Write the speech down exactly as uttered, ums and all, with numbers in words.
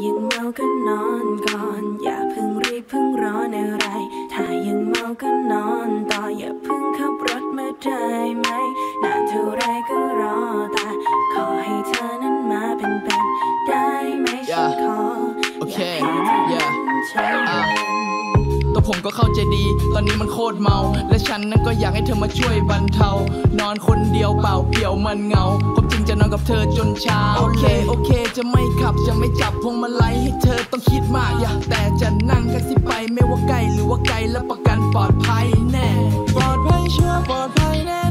ยังเมาก็นอนก่อนอย่าเพิ่งรีบเพิ่งร้อนอะไรถ้ายังเมาก็นอนต่ออย่าเพิ่งขับรถมาได้ไหมนานเท่าไรก็รอแต่ขอให้เธอนั้นมาเป็นเป็นได้ไหมฉันขออยากให้เธอนั้นใช้ตัวผมก็เข้าใจดีตอนนี้มันโคตรเมาและฉันนั้นก็อยากให้เธอมาช่วยบรรเทานอนคนเดียวเปล่าเปลี่ยวมันเหงาผมจึงจะนอนกับเธอจนเช้าโอเคโอเคจะไม่ขับจะไม่จับพวงมาลัยให้เธอต้องคิดมากอย่าแต่จะนั่งแท็กซี่ไปไม่ว่าใกล้หรือว่าไกลและประกันปลอดภัยแน่ปลอดภัยเชื่อปลอดภัยแน่